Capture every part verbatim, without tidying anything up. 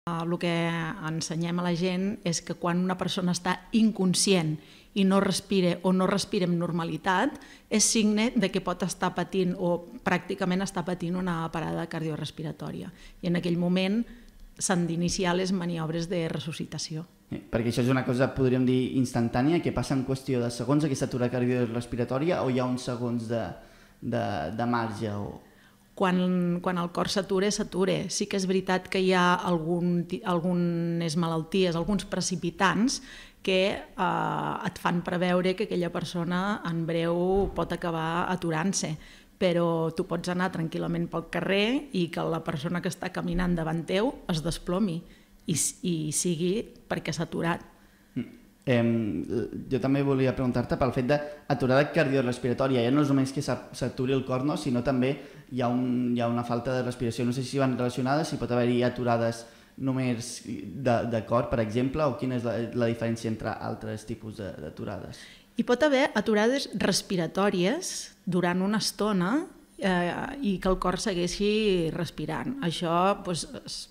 El que ensenyem a la gent és que quan una persona està inconscient i no respira o no respira amb normalitat, és signe de que pot estar patint o pràcticament està patint una parada cardiorrespiratòria. I en aquell moment s'han d'iniciar les maniobres de resuscitació. Perquè això és una cosa, podríem dir, instantània, que passa en qüestió de segons aquesta aturada cardiorrespiratòria, o hi ha uns segons de, de, de marge? O... Quan, quan el cor s'atura, s'atura. Sí que és veritat que hi ha algun, algunes malalties, alguns precipitants que eh, et fan preveure que aquella persona en breu pot acabar aturant-se, però tu pots anar tranquil·lament pel carrer i que la persona que està caminant davant teu es desplomi i, i sigui perquè s'ha aturat. Eh, jo també volia preguntar-te pel fet d'aturada cardiorrespiratòria. Ja no és només que s'aturi el cor, no? Sinó també hi ha, un, hi ha una falta de respiració. No sé si van relacionades, si pot haver-hi aturades només de, de cor, per exemple, o quina és la, la diferència entre altres tipus d'aturades? Hi pot haver aturades respiratòries durant una estona eh, i que el cor segueixi respirant. Això doncs,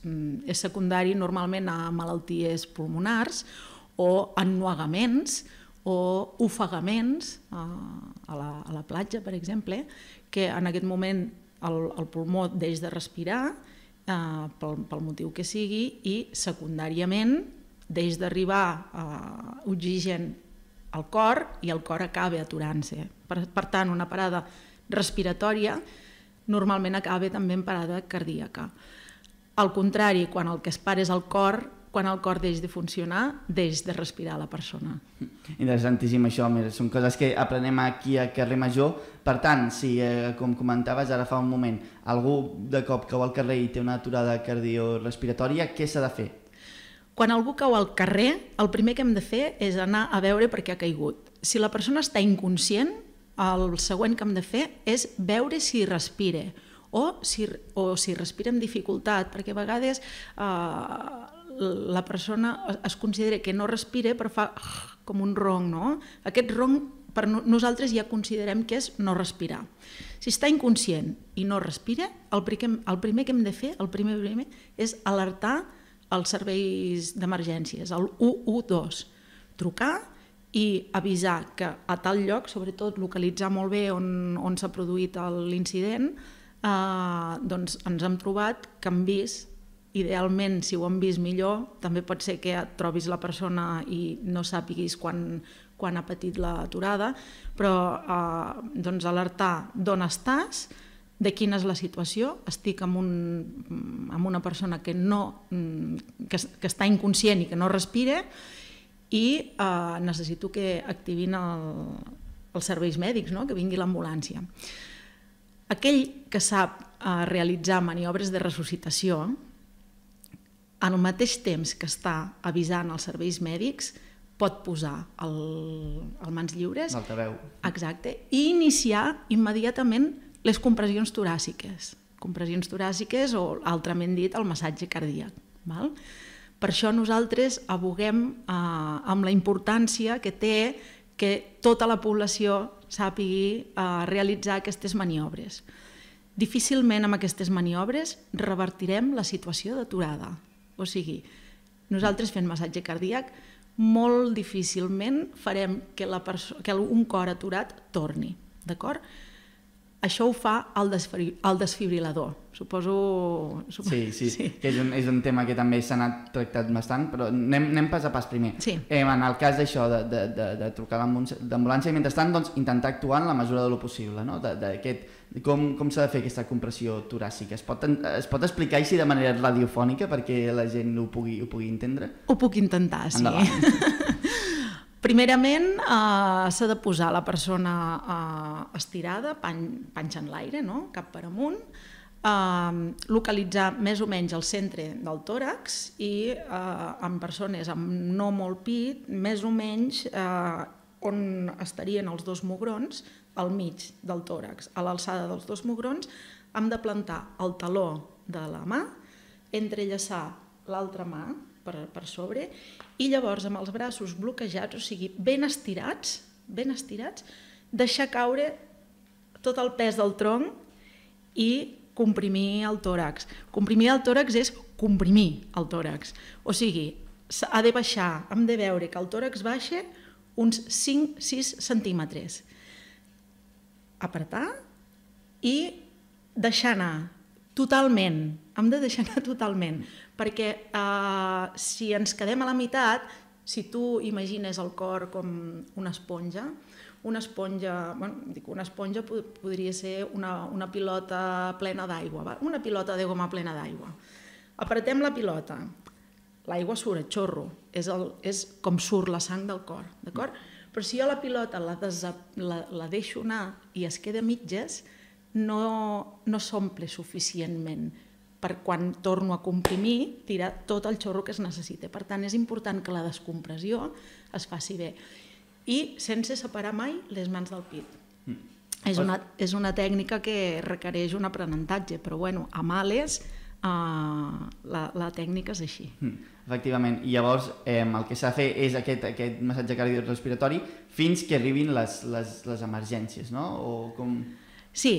és secundari normalment a malalties pulmonars o ennuegaments o ofegaments a, a, la, a la platja, per exemple, que en aquest moment el, el pulmó deix de respirar eh, pel, pel motiu que sigui i secundàriament deix d'arribar eh, oxigen al cor i el cor acaba aturant-se. Per, per tant, una parada respiratòria normalment acaba també en parada cardíaca. Al contrari, quan el que es para és el cor, quan el cor deix de funcionar, deix de respirar la persona. Interessantíssim això, són coses que aprenem aquí a Carrer Major. Per tant, si, eh, com comentaves ara fa un moment, algú de cop cau al carrer i té una aturada cardiorrespiratòria, què s'ha de fer? Quan algú cau al carrer, el primer que hem de fer és anar a veure per què ha caigut. Si la persona està inconscient, el següent que hem de fer és veure si respira o si, o si respira amb dificultat, perquè a vegades eh, la persona es considera que no respira però fa com un ronc, no? Aquest ronc per nosaltres ja considerem que és no respirar. Si està inconscient i no respira, el primer, el primer que hem de fer, el primer, primer és alertar els serveis d'emergències, el u u dos, trucar i avisar que a tal lloc, sobretot localitzar molt bé on, on s'ha produït l'incident, eh, doncs ens hem trobat que hem vist, idealment si ho hem vist millor, també pot ser que et trobis la persona i no sàpiguis quan, quan ha patit l'aturada, però eh, doncs alertar d'on estàs, de quina és la situació, estic amb, un, amb una persona que, no, que, que està inconscient i que no respira i eh, necessito que activin el, els serveis mèdics, no? Que vingui l'ambulància. Aquell que sap eh, realitzar maniobres de resuscitació, en el mateix temps que està avisant els serveis mèdics, pot posar el, el mans lliures, l'altaveu, exacte, i iniciar immediatament les compressions toràciques, compressions toràciques o altrament dit el massatge cardíac. Val? Per això nosaltres aboguem eh, amb la importància que té que tota la població sàpigui eh, realitzar aquestes maniobres. Difícilment amb aquestes maniobres revertirem la situació d'aturada. O sigui, nosaltres fent massatge cardíac molt difícilment farem que, la que un cor aturat torni, d'acord? Això ho fa el, el desfibrilador, suposo... Sí, sí, sí. Que és, un, és un tema que també s'ha anat tractat bastant, però anem, anem pas a pas primer. Sí. Eh, en el cas d'això, de, de, de, de trucar l'ambulància, mentrestant, doncs, intentar actuar en la mesura de lo possible, no? De, de aquest, com com s'ha de fer aquesta compressió toràcica? Es pot, es pot explicar així de manera radiofònica perquè la gent ho pugui, ho pugui entendre? Ho puc intentar, sí. Endavant. Primerament, eh, s'ha de posar la persona eh, estirada, pan, panxa en l'aire, no? Cap per amunt, eh, localitzar més o menys el centre del tòrax i eh, en persones amb no molt pit, més o menys eh, on estarien els dos mugrons, al mig del tòrax, a l'alçada dels dos mugrons, hem de plantar el taló de la mà, entrellaçar l'altra mà per, per sobre i llavors amb els braços bloquejats, o sigui, ben estirats, ben estirats, deixar caure tot el pes del tronc i comprimir el tòrax. Comprimir el tòrax és comprimir el tòrax. O sigui, ha de baixar, hem de veure que el tòrax baixa uns cinc a sis centímetres. Apretar i deixar anar totalment. Hem de deixar anar totalment, perquè eh, si ens quedem a la meitat, si tu imagines el cor com una esponja, una esponja, bueno, dic, una esponja podria ser una, una pilota plena d'aigua, una pilota de goma plena d'aigua. Apretem la pilota, l'aigua surt a xorro, és, el, és com surt la sang del cor, d'acord? Però si jo la pilota la, desa, la, la deixo anar i es queda a mitges, no, no s'omple suficientment per quan torno a comprimir, tirar tot el xorro que es necessita. Per tant, és important que la descompressió es faci bé. I sense separar mai les mans del pit. Mm. És, una, és una tècnica que requereix un aprenentatge, però bueno, a males uh, la, la tècnica és així. Mm. Efectivament, i llavors eh, el que s'ha de fer és aquest, aquest massatge cardiorespiratori fins que arribin les, les, les emergències, no? O com... Sí,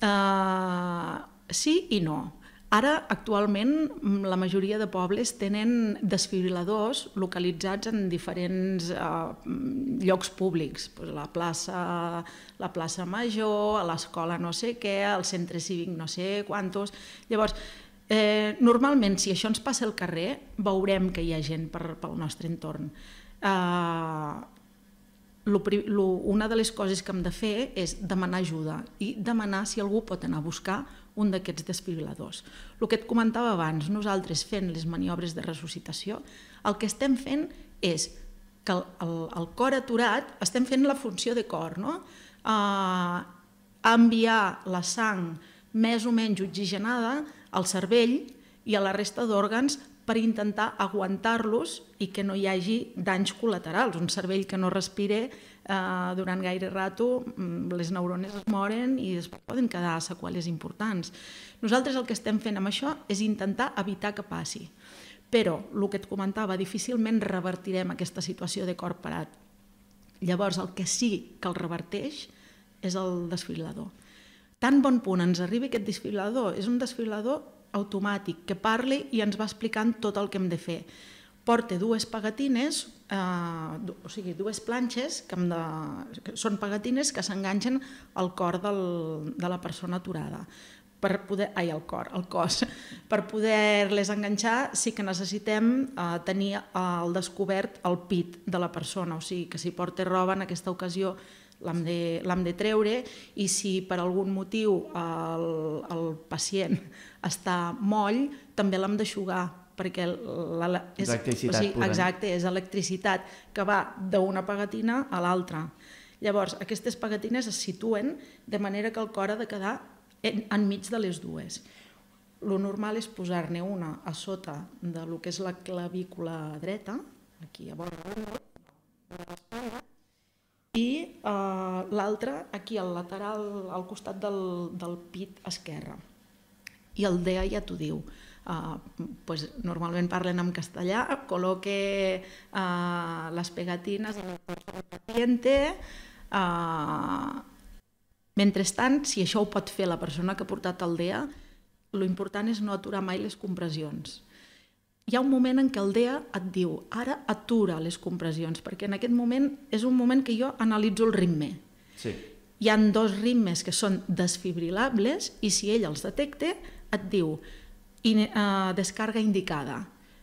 uh, sí i no. Ara, actualment, la majoria de pobles tenen desfibriladors localitzats en diferents eh, llocs públics. Pues la, plaça, la plaça Major, a l'escola no sé què, al centre cívic no sé quantos. Llavors, eh, normalment, si això ens passa al carrer, veurem que hi ha gent per, pel nostre entorn. Eh, lo, lo, una de les coses que hem de fer és demanar ajuda i demanar si algú pot anar a buscar un d'aquests desfibriladors. El que et comentava abans, nosaltres fent les maniobres de resuscitació, el que estem fent és que el, el, el cor aturat, estem fent la funció de cor, no? Uh, enviar la sang més o menys oxigenada al cervell i a la resta d'òrgans per intentar aguantar-los i que no hi hagi danys col·laterals. Un cervell que no respire eh, durant gaire rato, les neurones es moren i es poden quedar seqüeles importants. Nosaltres el que estem fent amb això és intentar evitar que passi. Però, el que et comentava, difícilment revertirem aquesta situació de cor parat. Llavors, el que sí que el reverteix és el desfibrilador. Tan bon punt ens arriba aquest desfibrilador, és un desfibrilador automàtic, que parli i ens va explicant tot el que hem de fer. Porta dues pegatines, eh, o sigui, dues planxes, que, hem de, que són pegatines que s'enganxen al cor del, de la persona aturada. Per poder, ai, el cor, el cos. Per poder-les enganxar sí que necessitem eh, tenir al descobert el pit de la persona, o sigui, que si porta roba en aquesta ocasió l'hem de, l'hem de treure i si per algun motiu el, el pacient està moll, també l'hem d'aixugar, perquè la, la, és, electricitat o sigui, pura. Exacte, és electricitat que va d'una pegatina a l'altra. Llavors, aquestes pegatines es situen de manera que el cor ha de quedar en, enmig de les dues. Lo normal és posar-ne una a sota de lo que és la clavícula dreta, aquí a vora de l'espatlla, i uh, l'altra aquí al lateral, al costat del, del pit esquerre. I el D E A ja t'ho diu. Uh, pues, normalment parlen en castellà, col·loque uh, les pegatines al paciente. Uh, mentrestant, si això ho pot fer la persona que ha portat el D E A, l'important és no aturar mai les compressions. Hi ha un moment en què el D E A et diu ara atura les compressions, perquè en aquest moment és un moment que jo analitzo el ritme. Sí. Hi ha dos ritmes que són desfibrilables i si ell els detecta et diu in, uh, descarga indicada,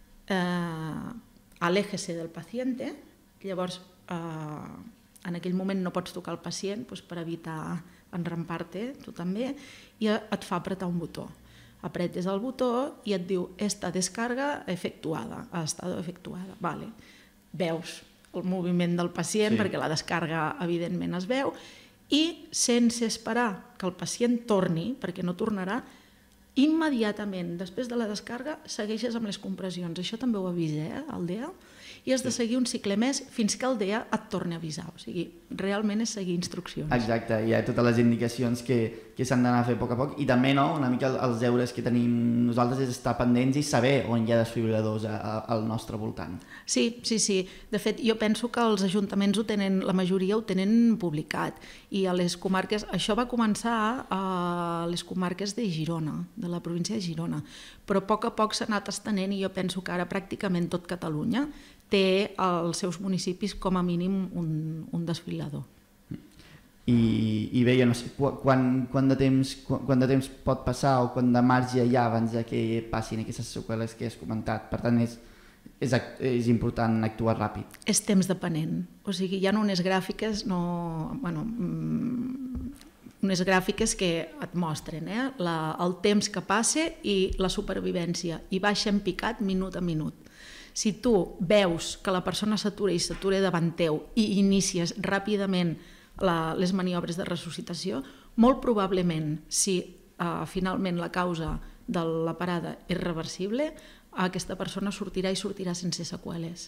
uh, aléjese del paciente, llavors uh, en aquell moment no pots tocar el pacient doncs, per evitar enrampar-te, tu també, i et fa apretar un botó. Apretes el botó i et diu esta descarga efectuada, ha estat efectuada. Vale. Veus el moviment del pacient, sí, perquè la descarga evidentment es veu, i sense esperar que el pacient torni, perquè no tornarà, immediatament, després de la descarga, segueixes amb les compressions. Això també ho avisa, eh, el D E A, i has de seguir un cicle més fins que el D E A et torni a avisar. O sigui, realment és seguir instruccions. Exacte, hi ha totes les indicacions que, que s'han d'anar a fer a poc a poc, i també no, una mica els deures que tenim nosaltres és estar pendents i saber on hi ha desfibriladors a, a, al nostre voltant. Sí, sí, sí. De fet, jo penso que els ajuntaments ho tenen, la majoria ho tenen publicat, i a les comarques, això va començar a les comarques de Girona, de la província de Girona, però a poc a poc s'ha anat estenent i jo penso que ara pràcticament tot Catalunya té als seus municipis com a mínim un, un desfibrilador. I, i bé, jo no sé, quan, quan, de temps, quan, quan de temps pot passar o quant de marge hi ha abans de que passin aquestes seqüeles que has comentat? Per tant, és, és, és important actuar ràpid. És temps depenent, o sigui, hi ha unes gràfiques, no, bueno, unes gràfiques que et mostren eh, la, el temps que passa i la supervivència, i baixa en picat minut a minut. Si tu veus que la persona s'atura i s'atura davant teu i inicies ràpidament La, les maniobres de ressuscitació, molt probablement, si uh, finalment la causa de la parada és reversible, aquesta persona sortirà i sortirà sense seqüeles.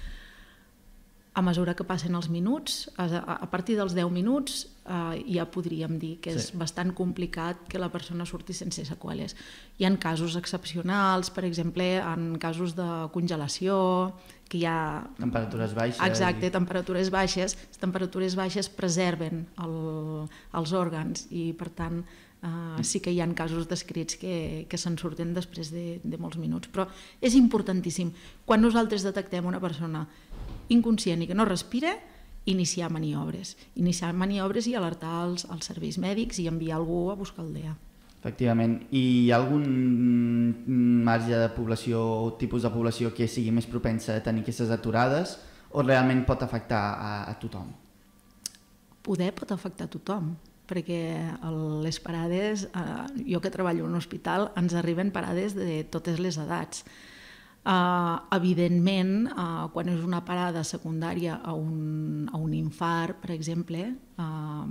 A mesura que passen els minuts, a, a partir dels deu minuts, uh, ja podríem dir que és sí. bastant complicat que la persona surti sense seqüeles. Hi ha casos excepcionals, per exemple, en casos de congelació, que hi ha... Temperatures baixes. Exacte, temperatures baixes. Les temperatures baixes preserven el, els òrgans i, per tant, uh, sí que hi ha casos descrits que, que se'n surten després de, de molts minuts. Però és importantíssim. Quan nosaltres detectem una persona inconscient i que no respira, iniciar maniobres. Iniciar maniobres i alertar els, els serveis mèdics i enviar algú a buscar el D E A. Efectivament. I hi ha algun marge de població o tipus de població que sigui més propensa a tenir aquestes aturades o realment pot afectar a, a tothom? Poder pot afectar a tothom, perquè les parades, eh, jo que treballo en un hospital, ens arriben parades de totes les edats. Uh, evidentment, uh, quan és una parada secundària a un, a un infart, per exemple, uh,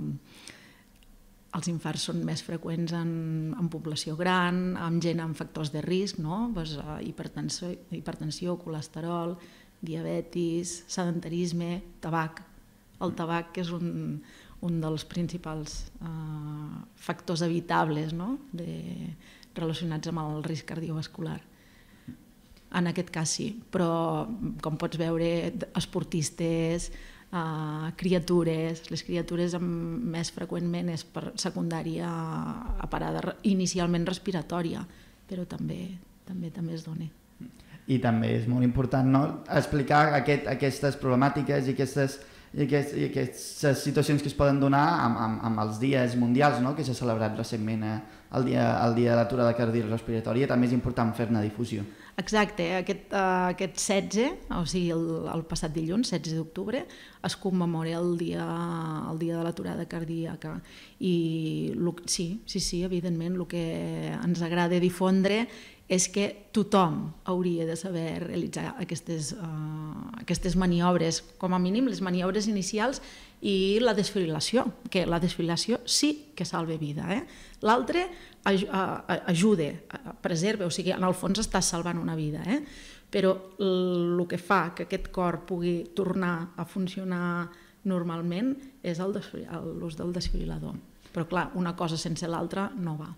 els infarts són més freqüents en, en població gran, amb gent amb factors de risc, no? pues, uh, hipertensió, hipertensió, colesterol, diabetis, sedentarisme, tabac. El tabac és un, un dels principals uh, factors evitables, no? de, relacionats amb el risc cardiovascular. En aquest cas sí, però com pots veure, esportistes, eh, criatures, les criatures amb, més freqüentment és per secundària a parada inicialment respiratòria, però també, també, també es dona. I també és molt important, no?, explicar aquest, aquestes problemàtiques i aquestes, i, aquest, i aquestes situacions que es poden donar amb, amb, amb els dies mundials, no?, que s'ha celebrat recentment, eh, el, dia, el dia de l'aturada cardiorespiratòria. També és important fer-ne difusió. Exacte, aquest, uh, aquest setze, o sigui el, el passat dilluns, setze d'octubre, es commemora el dia, el dia de l'aturada cardíaca. I sí, sí, sí, evidentment, el que ens agrada difondre és que tothom hauria de saber realitzar aquestes, uh, aquestes maniobres, com a mínim les maniobres inicials i la desfibrilació, que la desfibrilació sí que salva vida. Eh? L'altre ajuda, preserva, o sigui, en el fons estàs salvant una vida, eh? Però el que fa que aquest cor pugui tornar a funcionar normalment és l'ús del desfibrilador. Però clar, una cosa sense l'altra no va.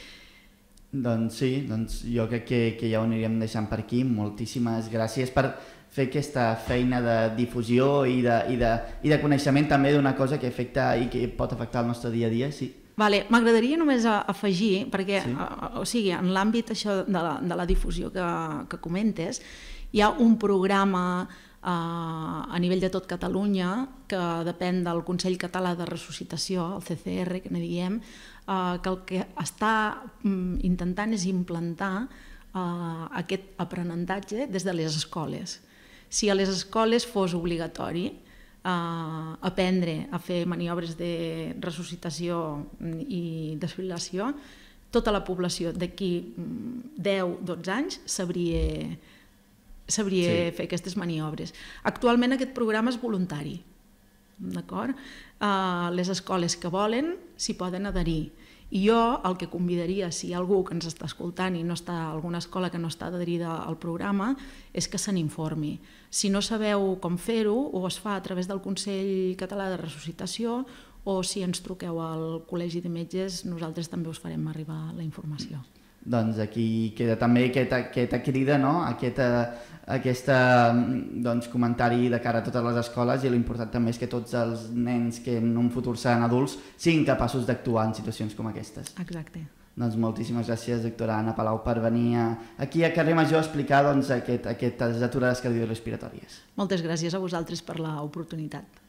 Doncs sí, doncs jo crec que, que ja ho anirem deixant per aquí. Moltíssimes gràcies per fer aquesta feina de difusió i de, i de, i de coneixement també d'una cosa que afecta i que pot afectar el nostre dia a dia, sí. Vale, m'agradaria només afegir, perquè sí. o sigui, en l'àmbit això de la, de la difusió que, que comentes, hi ha un programa eh, a nivell de tot Catalunya que depèn del Consell Català de Ressuscitació, el C C R, que ne diem, eh, que el que està mm, intentant és implantar eh, aquest aprenentatge des de les escoles. Si a les escoles fos obligatori Uh, aprendre a fer maniobres de ressuscitació i desfibrilació, tota la població d'aquí deu a dotze anys sabria, sabria sí. fer aquestes maniobres. Actualment aquest programa és voluntari, d'acord? Uh, les escoles que volen s'hi poden adherir. I jo el que convidaria, si hi ha algú que ens està escoltant i no està, alguna escola que no està adherida al programa, és que se n'informi. Si no sabeu com fer-ho, o es fa a través del Consell Català de Ressuscitació o si ens truqueu al Col·legi de Metges, nosaltres també us farem arribar la informació. Doncs aquí queda també aquesta, aquesta crida, no? Aquesta, aquesta doncs, comentari de cara a totes les escoles, i l'important també és que tots els nens que en un futur seran adults siguin capaços d'actuar en situacions com aquestes. Exacte. Doncs moltíssimes gràcies, doctora Anna Palau, per venir aquí a Carrer Major a explicar doncs, aquest, aquestes aturades cardiorrespiratòries. Moltes gràcies a vosaltres per l'oportunitat.